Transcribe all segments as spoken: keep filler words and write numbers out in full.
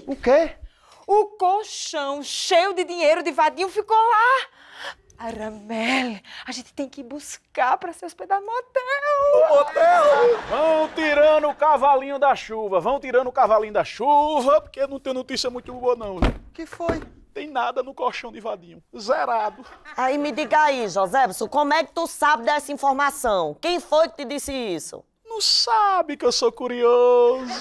O quê? O colchão cheio de dinheiro de Vadinho ficou lá. Aramel, a gente tem que ir buscar pra se hospedar no motel. No motel? Vão tirando o cavalinho da chuva, vão tirando o cavalinho da chuva, porque não tem notícia muito boa não. O que foi? Tem nada no colchão de Vadinho, zerado. Aí me diga aí, Josébson, como é que tu sabe dessa informação? Quem foi que te disse isso? Não sabe que eu sou curioso.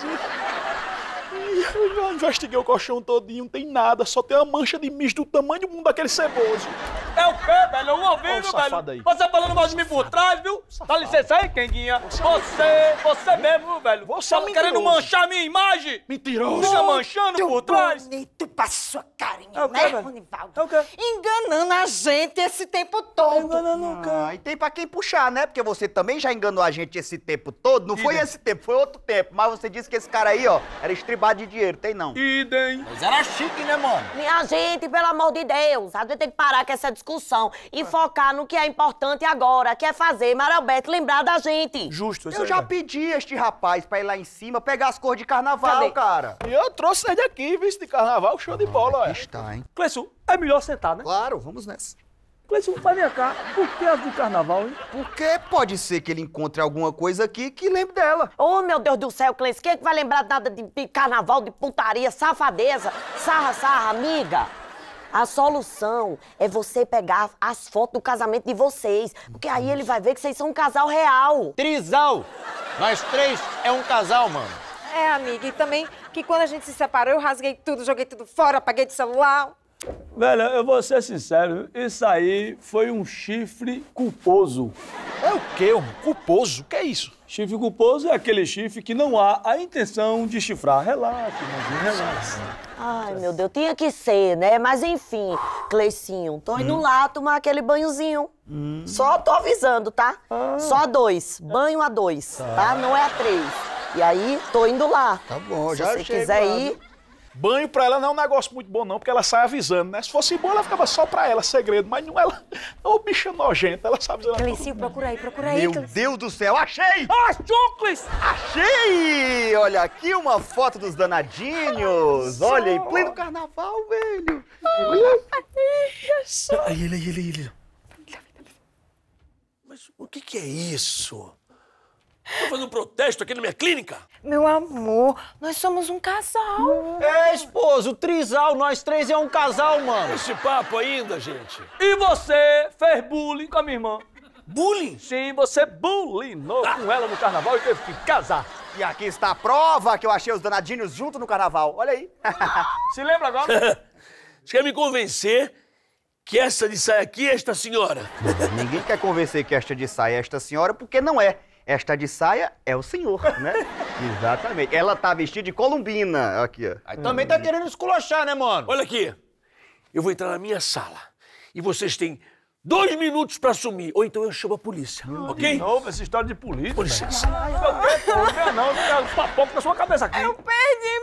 Eu já investiguei o colchão todinho, não tem nada, só tem uma mancha de mijo do tamanho do mundo daquele ceboso. É o quê, velho? Eu ouvi, Olha o viu, safado velho? aí. Você falando mal de mim por trás, viu? Dá licença aí, Kenguinha. Você, você mesmo, velho. Você é tá querendo mentiroso. manchar minha imagem? Mentiroso. Fica manchando por trás. Bonito pra sua carinha, É o quê, né, velho? Ronivaldo? É o quê? Enganando a gente esse tempo todo. Ah, e tem pra quem puxar, né? Porque você também já enganou a gente esse tempo todo. Não foi esse tempo, foi outro tempo. Mas você disse que esse cara aí, ó, era estribado de dinheiro. Tem não. Idem. Mas era chique, né, mano? Minha gente, pelo amor de Deus, a gente tem que parar com essa discussão e focar no que é importante agora, que é fazer Maralberto lembrar da gente. Justo, isso Eu aí, já velho. pedi este rapaz pra ir lá em cima pegar as cores de carnaval, Cadê? cara. E eu trouxe ele aqui, vice de carnaval, show de bola, ué. Está, hein? Cleison, é melhor sentar, né? Claro, vamos nessa. Cleison, vai vem cá. Por que as do carnaval, hein? Porque pode ser que ele encontre alguma coisa aqui que lembre dela. Oh, meu Deus do céu, Cleiton, quem é que vai lembrar nada de, de carnaval, de putaria, safadeza, sarra, sarra, amiga? A solução é você pegar as fotos do casamento de vocês, porque aí ele vai ver que vocês são um casal real. Trisal. Nós três é um casal, mano. É, amiga, e também que quando a gente se separou, eu rasguei tudo, joguei tudo fora, apaguei de celular. Velho, eu vou ser sincero, isso aí foi um chifre culposo. É o quê, um culposo? O que é isso? Chifre culposo é aquele chifre que não há a intenção de chifrar. Relaxa, irmãozinho, relaxa. Ai, meu Deus, tinha que ser, né? Mas enfim, Cleicinho, tô indo lá tomar aquele banhozinho. Só tô avisando, tá? Só a dois, banho a dois, tá? Não é a três. E aí, tô indo lá. Tá bom, Se já você chego quiser lá, ir... viu? Banho pra ela não é um negócio muito bom não, porque ela sai avisando, né? Se fosse bom, ela ficava só pra ela, segredo. Mas não, ela... Ô, bicha nojenta, ela sabe dizer... Cleicinho, procura aí, procura aí, Meu Cleicinho. Deus do céu, achei! Ah, Chucles! Achei! Olha aqui uma foto dos danadinhos. Olha, em pleno carnaval, velho. Aí ele, aí ele, aí ele. Mas o que que é isso? Tô fazendo um protesto aqui na minha clínica? Meu amor, nós somos um casal. É, esposo, trisal, nós três é um casal, mano. Esse papo ainda, gente. E você fez bullying com a minha irmã. Bullying? Sim, você bulinou com ela no carnaval e teve que casar. E aqui está a prova que eu achei os danadinhos junto no carnaval. Olha aí. Se lembra agora? Você quer me convencer que essa de saia aqui é esta senhora? Ninguém quer convencer que esta de saia é esta senhora, porque não é. Esta de saia é o senhor, né? Exatamente. Ela tá vestida de columbina. Aqui, ó. Aí também tá querendo esculachar, né, mano? Olha aqui. Eu vou entrar na minha sala e vocês têm dois minutos pra sumir, ou então eu chamo a polícia, ok? De novo, essa história de polícia. Com licença. Não quer, pô, não quer não, não quer papoca na sua cabeça aqui. Eu perdi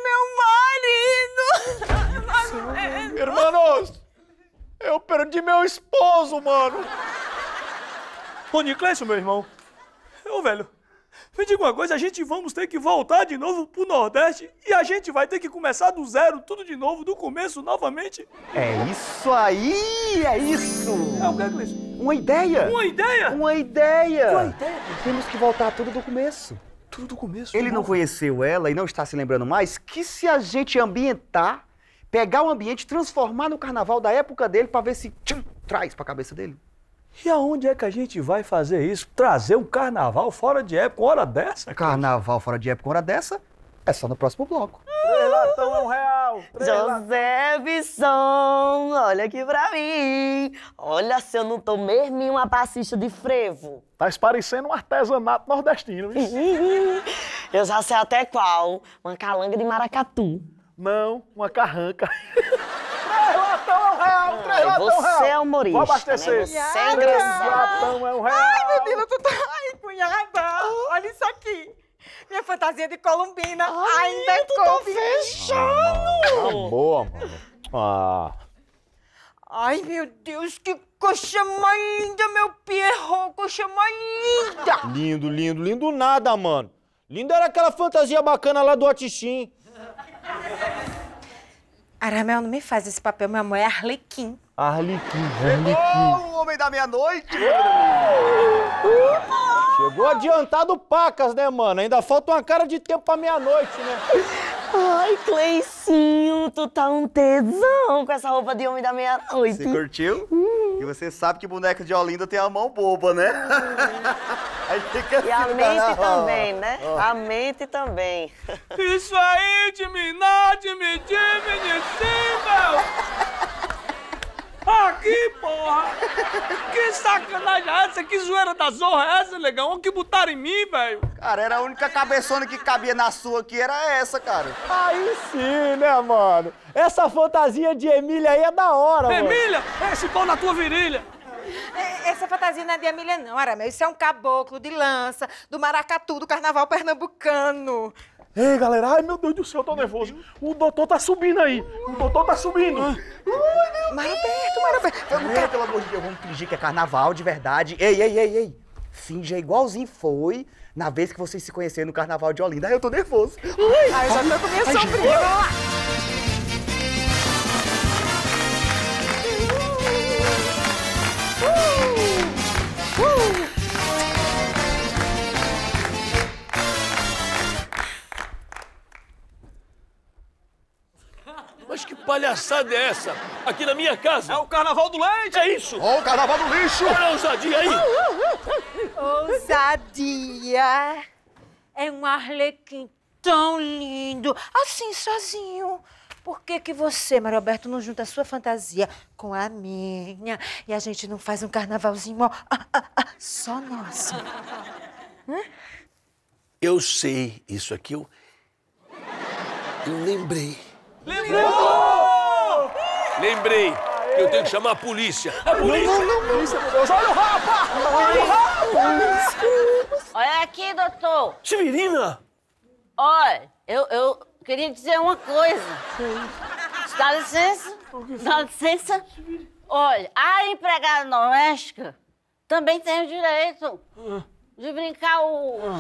meu marido. Hermanos, eu perdi meu esposo, mano. Rony Cleison, meu irmão. Ô, velho, me diga uma coisa, a gente vamos ter que voltar de novo pro Nordeste e a gente vai ter que começar do zero, tudo de novo, do começo, novamente. É isso aí, é isso. É o que, Cleison? Uma ideia. Uma ideia? Uma ideia. Uma ideia? Temos que voltar tudo do começo. Tudo do começo. Ele não conheceu ela e não está se lembrando mais, que se a gente ambientar, pegar o ambiente, transformar no carnaval da época dele pra ver se tchum, traz pra cabeça dele. E aonde é que a gente vai fazer isso? Trazer um carnaval fora de época, uma hora dessa? Carnaval fora de época, uma hora dessa, é só no próximo bloco. Três latão é um real. Três latão. Josébson, olha aqui pra mim. Olha se eu não tô mesmo em uma passista de frevo. Tá parecendo um artesanato nordestino, viu? Eu já sei até qual. Uma calanga de maracatu. Não, uma carranca. Três latão é um real. Três Ai, latão é um real. você é humorista, Vou abastecer. né? Você é Três engraçado. latão é um real. Ai, meu Deus, tu tá... Ai, cunhada, olha isso aqui. Minha fantasia de columbina ainda coube. Tá boa, mano. Ah. Ai, meu Deus, que coxa mais linda, meu Pierrot, coxa mais linda. Lindo, lindo, lindo nada, mano. Lindo era aquela fantasia bacana lá do Atixim. Aramel, não me faz esse papel, meu amor, é Arlequim. Arlequim, Chegou o homem da meia-noite! Chegou adiantado pacas, né, mano? Ainda falta uma cara de tempo pra meia-noite, né? Ai, Cleicinho, tu tá um tesão com essa roupa de homem da meia-noite. Você curtiu? Hum. E você sabe que boneca de Olinda tem a mão boba, né? Aí fica assim, E a mente tá? também, né? Oh. A mente também. Isso aí, diminar, dimitir, minicível! Aqui, porra! Que sacanagem é essa? Que zoeira da zorra é essa, negão? O que botaram em mim, velho? Cara, era a única cabeçona que cabia na sua aqui, era essa, cara. Aí sim, né, mano? Essa fantasia de Emília aí é da hora, mano. Emília, esse pau na tua virilha! Essa fantasia não é de Emília, não, Aramel. Isso é um caboclo de lança, do maracatu, do carnaval pernambucano. Ei, galera, ai meu Deus do céu, eu tô nervoso. O doutor tá subindo aí. O doutor tá subindo. Maroberto, Maroberto. Não, pelo amor de Deus, vamos fingir que é carnaval de verdade. Ei, ei, ei, ei. Finja igualzinho foi na vez que vocês se conheceram no carnaval de Olinda. Ai, eu tô nervoso. Ai, Ai, eu já tô com minha sombrinha. Vamos lá. Mas que palhaçada é essa? Aqui na minha casa? É o carnaval do leite! É isso! Ó, o carnaval do lixo! Olha a ousadia aí! Ousadia. É um Arlequim tão lindo, assim, sozinho. Por que que você, Maroberto, não junta a sua fantasia com a minha e a gente não faz um carnavalzinho ó, ah, ah, ah, só nosso? Hã? Eu sei, isso aqui eu... Eu lembrei. Lembrou! Lembrei que eu tenho que chamar a polícia. A polícia! Não, não, não, polícia, meu Deus. Olha o Rafa! Olha o Rafa! Olha aqui, doutor. Severina! Olha, eu, eu queria dizer uma coisa. Dá licença? Dá licença? Olha, a empregada doméstica também tem o direito de brincar o...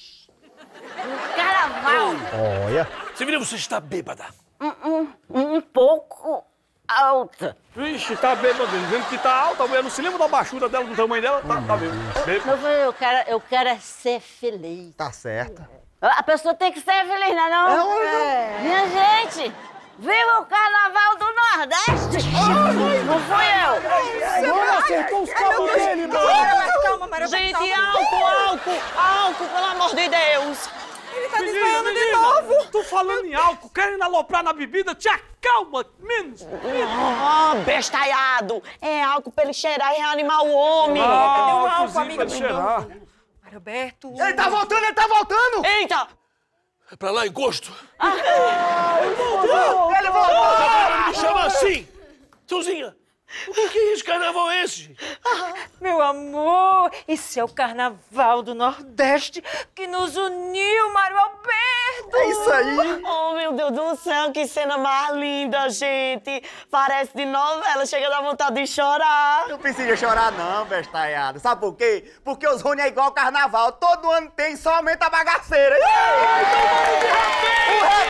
o carnaval. Olha. Severina, você está bêbada. Um, um, um pouco alta. Vixe, tá bêbado, dizendo que tá alta, a mulher não se lembra da baixura dela, do tamanho dela, tá, tá bêbado. Eu falei, eu quero, eu quero é ser feliz. Tá certo. A pessoa tem que ser feliz, não é não? É. Minha gente, viva o Carnaval do Nordeste! Não fui eu! Olha, acertou os cabos dele, mano. Maroberto, calma, Maroberto. Gente, calma. álcool, álcool, álcool, pelo amor de Deus. Ele tá Menina, desmaiando de menina, novo. tô falando em álcool, querendo aloprar na bebida, te acalma, menos. Ah, bestalhado. É álcool pra ele cheirar e reanimar o homem. Cadê o álcool, álcoolzinho amiga? pra cheirar. Maroberto. Ele tá voltando, ele tá voltando! Eita! É pra lá, encosto. Ele voltou! Me chama assim! Tiozinha, o que, que é isso? Carnaval é esse? Meu amor, esse é o Carnaval do Nordeste que nos uniu, Mário Alberto. É isso aí! Oh, meu Deus do céu, que cena mais linda, gente. Parece de novela, chega a dar vontade de chorar. Não precisa chorar não, bestalhada. Sabe por quê? Porque os Rony é igual ao carnaval. Todo ano tem, só aumenta a bagaceira.